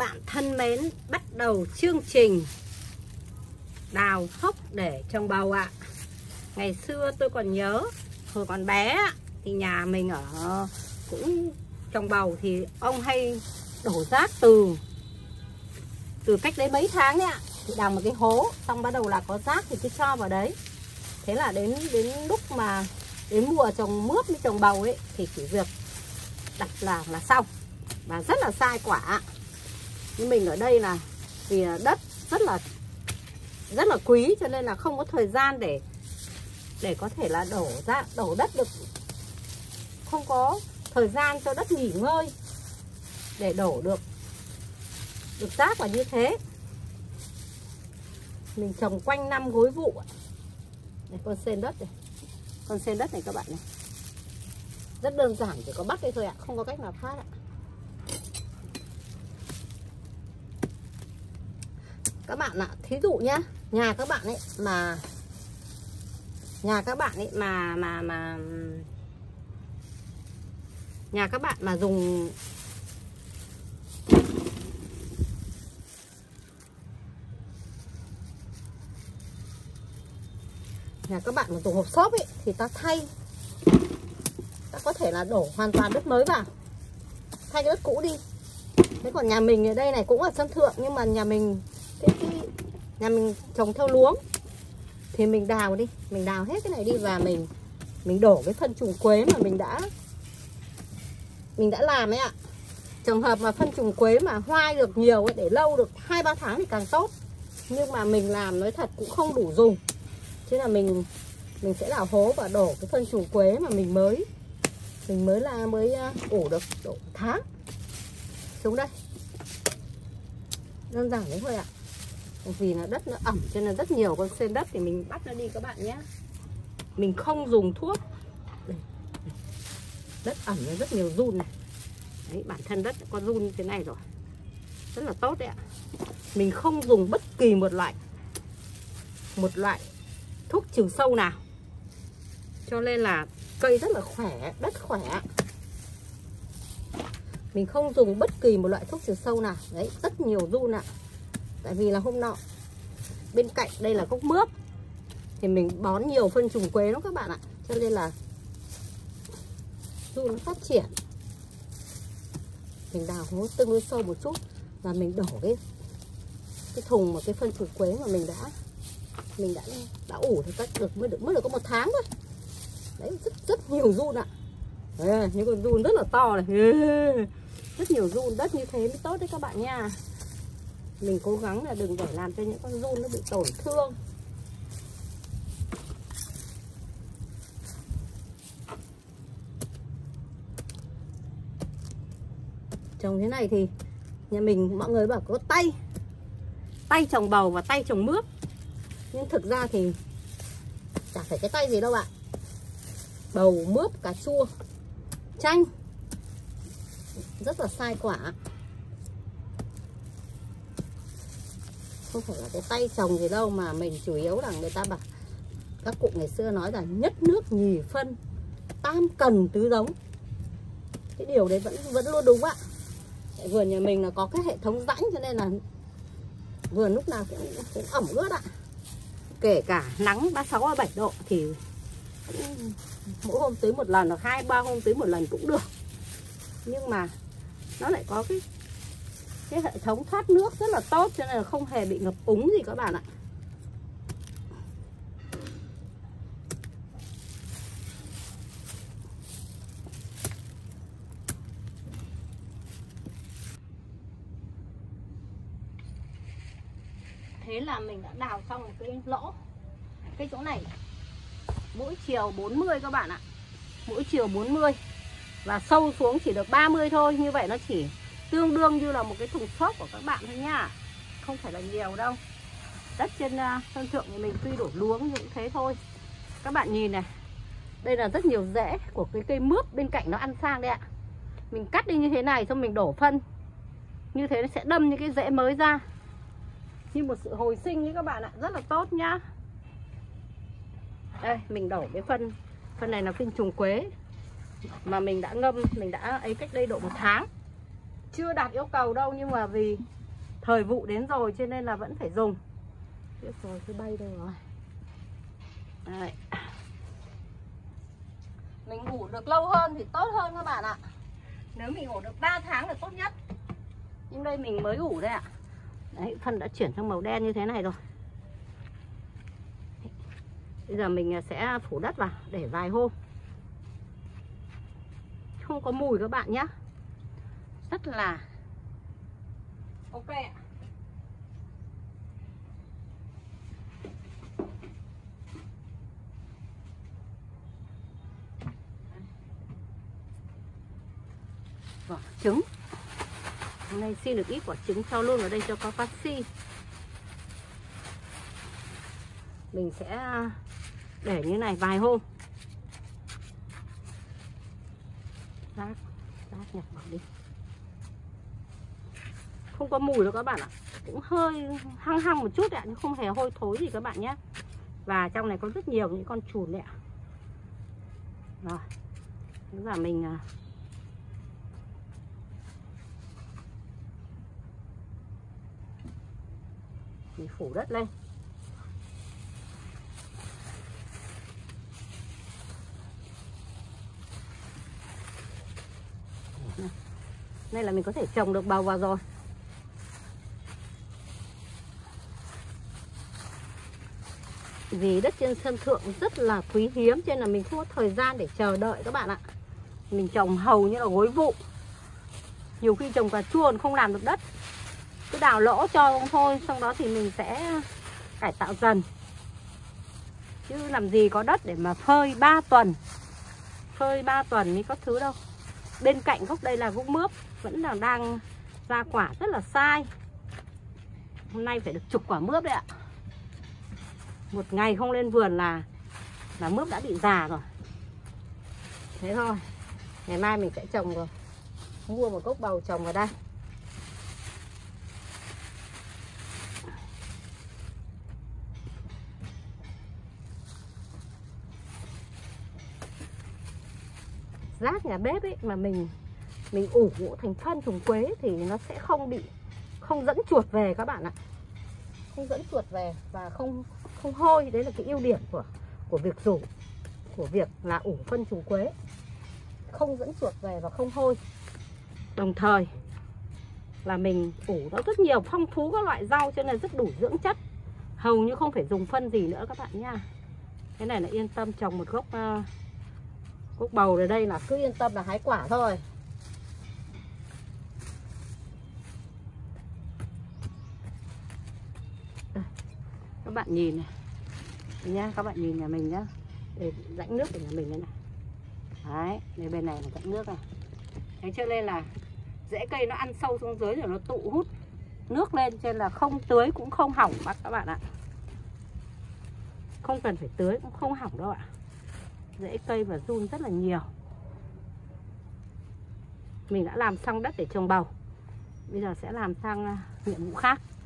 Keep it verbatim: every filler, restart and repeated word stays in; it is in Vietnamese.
bạn thân mến, bắt đầu chương trình đào hốc để trồng bầu ạ. Ngày xưa tôi còn nhớ, hồi còn bé thì nhà mình ở cũng trồng bầu thì ông hay đổ rác từ từ cách đấy mấy tháng ấy ạ. Thì đào một cái hố, xong bắt đầu là có rác thì cứ cho vào đấy. Thế là đến đến lúc mà đến mùa trồng mướp với trồng bầu ấy thì chỉ việc đặt là là xong, và rất là sai quả. Nhưng mình ở đây là vì đất rất là rất là quý, cho nên là không có thời gian để để có thể là đổ ra đổ đất được, không có thời gian cho đất nghỉ ngơi để đổ được được rác là như thế. Mình trồng quanh năm gối vụ. Này, con sen đất này, con sen đất này các bạn này, rất đơn giản, chỉ có bắt đây thôi ạ, không có cách nào khác ạ. Các bạn ạ, thí dụ nhá, nhà các bạn ấy mà nhà các bạn ấy mà mà mà nhà các bạn mà dùng nhà các bạn mà dùng hộp xốp ấy thì ta thay, ta có thể là đổ hoàn toàn đất mới vào, thay cái đất cũ đi. Thế còn nhà mình ở đây này cũng ở sân thượng, nhưng mà nhà mình cái, cái nhà mình trồng theo luống thì mình đào đi, mình đào hết cái này đi và mình mình đổ cái phân trùng quế mà mình đã mình đã làm ấy ạ. Trường hợp mà phân trùng quế mà hoai được nhiều ấy, để lâu được hai ba tháng thì càng tốt. Nhưng mà mình làm nói thật cũng không đủ dùng, chứ là mình mình sẽ đào hố và đổ cái phân trùng quế mà mình mới mình mới là mới ủ được độ tháng xuống đây. Đơn giản đấy thôi ạ. Vì là đất nó ẩm cho nên rất nhiều con sen đất thì mình bắt nó đi các bạn nhé. Mình không dùng thuốc. Đây, đây. Đất ẩm nó rất nhiều giun này. Đấy, bản thân đất có giun như thế này rồi, rất là tốt đấy ạ. Mình không dùng bất kỳ một loại một loại thuốc trừ sâu nào, cho nên là cây rất là khỏe, đất khỏe. Mình không dùng bất kỳ một loại thuốc trừ sâu nào. Đấy, rất nhiều giun ạ. Tại vì là hôm nọ bên cạnh đây là gốc mướp thì mình bón nhiều phân trùng quế lắm các bạn ạ, cho nên là giun nó phát triển. Mình đào hố tương đối sâu một chút và mình đổ cái cái thùng mà cái phân trùng quế mà mình đã mình đã đã ủ thì cách được mới được mới được có một tháng thôi. Đấy, rất rất nhiều giun ạ. Đấy, những con giun rất là to này, rất nhiều giun, đất như thế mới tốt đấy các bạn nha. Mình cố gắng là đừng để làm cho những con giun nó bị tổn thương. Trồng thế này thì nhà mình mọi người bảo có tay tay trồng bầu và tay trồng mướp, nhưng thực ra thì chả phải cái tay gì đâu ạ. Bầu, mướp, cà chua, chanh rất là sai quả. Không phải là cái tay trồng gì đâu, mà mình chủ yếu là người ta bảo, các cụ ngày xưa nói là nhất nước nhì phân, tam cần tứ giống. Cái điều đấy vẫn vẫn luôn đúng ạ. Tại vườn nhà mình là có cái hệ thống rãnh, cho nên là vườn lúc nào cũng, cũng ẩm ướt ạ. Kể cả nắng ba mươi sáu ba mươi bảy độ thì mỗi hôm tưới một lần, hoặc hai ba hôm tưới một lần cũng được. Nhưng mà nó lại có cái cái hệ thống thoát nước rất là tốt, cho nên là không hề bị ngập úng gì các bạn ạ. Thế là mình đã đào xong một cái lỗ. Cái chỗ này mỗi chiều bốn mươi các bạn ạ. Mỗi chiều bốn mươi. Và sâu xuống chỉ được ba mươi thôi. Như vậy nó chỉ tương đương như là một cái thùng xốp của các bạn thôi nha. Không phải là nhiều đâu. Đất trên uh, sân thượng thì mình tuy đổ luống nhưng cũng thế thôi. Các bạn nhìn này, đây là rất nhiều rễ của cái cây mướp bên cạnh nó ăn sang đây ạ. Mình cắt đi như thế này, xong mình đổ phân. Như thế nó sẽ đâm những cái rễ mới ra, như một sự hồi sinh ấy các bạn ạ, rất là tốt nhá. Đây, mình đổ cái phân Phân này là phân trùng quế mà mình đã ngâm, mình đã ấy cách đây độ một tháng. chưa đạt yêu cầu đâu, nhưng mà vì thời vụ đến rồi cho nên là vẫn phải dùng. Biết rồi, cái bay đâu rồi. Đấy. Mình ủ được lâu hơn thì tốt hơn các bạn ạ. Nếu mình ủ được ba tháng là tốt nhất. Nhưng đây mình mới ủ đây ạ. Đấy, phân đã chuyển sang màu đen như thế này rồi. Bây giờ mình sẽ phủ đất vào để vài hôm. Không có mùi các bạn nhé. Rất là ok ạ. Vỏ trứng. Hôm nay xin được ít quả trứng cho luôn vào đây cho có canxi. Mình sẽ để như này vài hôm. Rác, rác nhặt bỏ đi. Không có mùi đâu các bạn ạ. Cũng hơi hăng hăng một chút ạ, nhưng không hề hôi thối gì các bạn nhé. Và trong này có rất nhiều những con trùn đấy ạ. Rồi. Bây giờ mình mình phủ đất lên. Đây là mình có thể trồng được bầu vào rồi. Vì đất trên sân thượng rất là quý hiếm, cho nên là mình không có thời gian để chờ đợi các bạn ạ. Mình trồng hầu như là gối vụ. Nhiều khi trồng cà chua không làm được đất, cứ đào lỗ cho thôi. Xong đó thì mình sẽ cải tạo dần. Chứ làm gì có đất để mà phơi ba tuần. Phơi ba tuần mới có thứ đâu. Bên cạnh gốc đây là gốc mướp, vẫn là đang ra quả rất là sai. Hôm nay phải được chục quả mướp đấy ạ. Một ngày không lên vườn là là mướp đã bị già rồi. Thế thôi. Ngày mai mình sẽ trồng rồi. Mua một gốc bầu trồng vào đây. Rác nhà bếp ấy mà mình mình ủ thành phân trùng quế thì nó sẽ không bị không dẫn chuột về các bạn ạ. Không dẫn chuột về và không không hôi. Đấy là cái ưu điểm của của việc rủ, của việc là ủ phân trùng quế. Không dẫn chuột về và không hôi. Đồng thời là mình ủ nó rất nhiều, phong phú các loại rau cho nên rất đủ dưỡng chất. Hầu như không phải dùng phân gì nữa các bạn nha. Cái này là yên tâm trồng một gốc uh, gốc bầu ở đây là cứ yên tâm là hái quả thôi. Đây, các bạn nhìn này. Đây nhá, các bạn nhìn nhà mình nhá. Đây, rãnh nước của nhà mình đây này. Đấy, đây bên này là rãnh nước này. Thế cho nên là rễ cây nó ăn sâu xuống dưới rồi nó tụ hút nước lên, cho nên là không tưới cũng không hỏng các bạn ạ. Không cần phải tưới cũng không hỏng đâu ạ. Rễ cây và giun rất là nhiều. Mình đã làm xong đất để trồng bầu. Bây giờ sẽ làm sang nhiệm vụ khác.